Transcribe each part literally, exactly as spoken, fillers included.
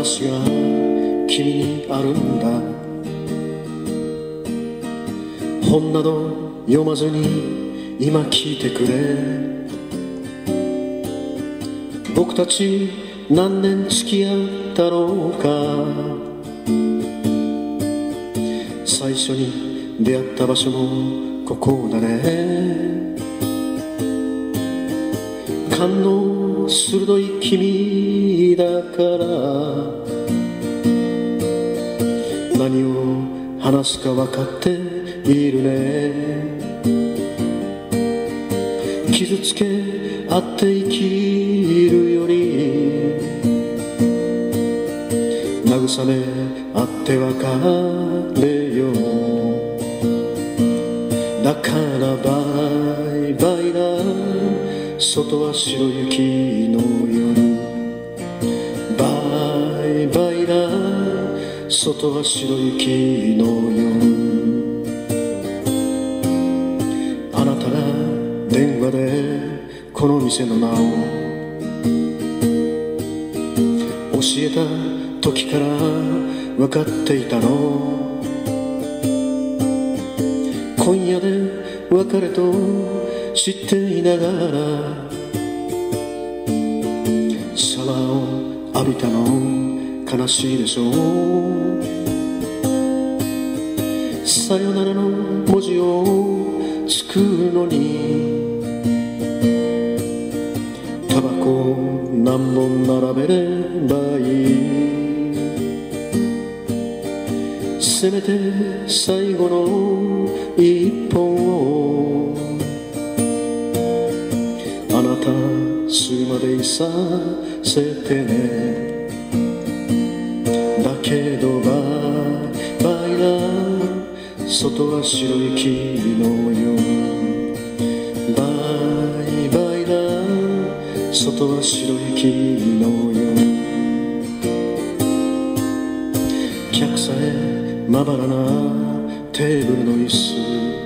話が君にあるんだ。本など読まずに今聞いてくれ。僕たち何年付き合ったろうか。最初に出会った場所もここだね。勘の鋭い君だから何を話すか分かっているね。傷つけ合って生きるより慰め合って別れよう。だからバイバイだ、外は白雪の夜。バイバイだ、外は白雪の夜。あなたが電話でこの店の名を教えた時から分かっていたの。今夜で別れと知っていながらシャワーを浴びたの悲しいでしょう。さよならの文字を作るのにタバコを何本並べればいい。せめて最後の一本をあなたするまでいさせてね。だけどバイバイだ、外は白雪の夜。バイバイだ、外は白雪の夜。客さえまばらなテーブルの椅子。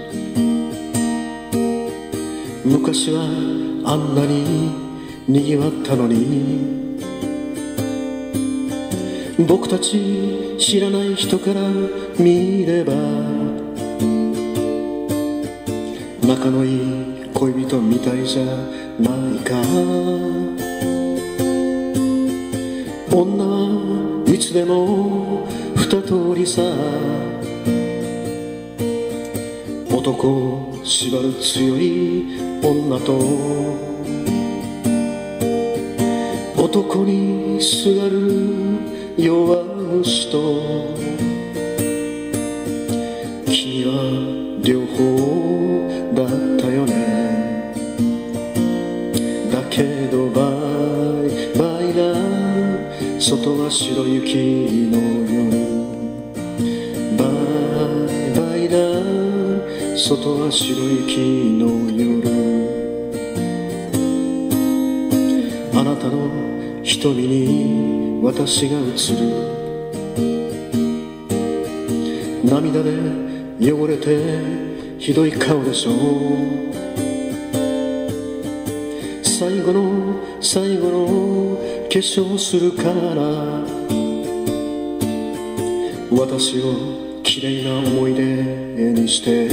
昔はあんなに賑わったのに僕たち知らない人から見れば仲のいい恋人みたいじゃないか。女はいつでも二通りさ。男を縛る強い女と男にすがる弱虫と君は両方だったよね。だけどバイバイだ、外は白雪の夜。バイバイだ、外は白雪の夜。あなたの瞳に私が映る。涙で汚れてひどい顔でしょう。最後の最後の化粧するから私をきれいな思い出にして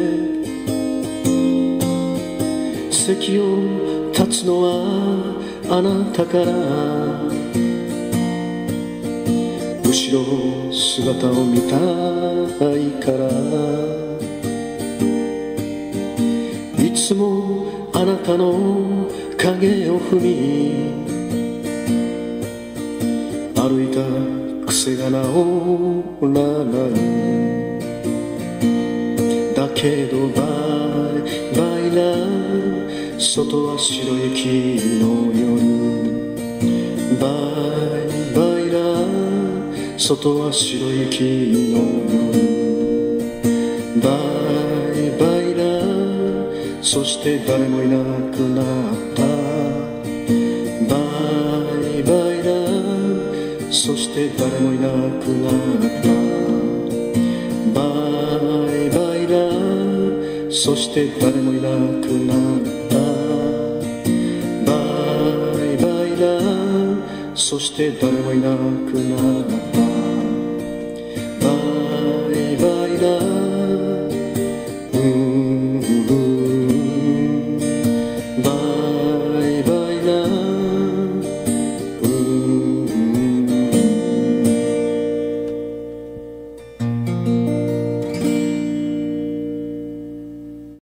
席を立つのはあなたから。後ろ姿を見たいからいつもあなたの影を踏み歩いた癖が治らない。だけどバイバイだ、外は白雪の夜。バイバイだ、外は白雪の夜。バイバイだ、そして誰もいなくなった。バイバイだ、そして誰もいなくなった。バイバイだ、そして誰もいなくなった。バイバイだ、 そして誰もいなくなった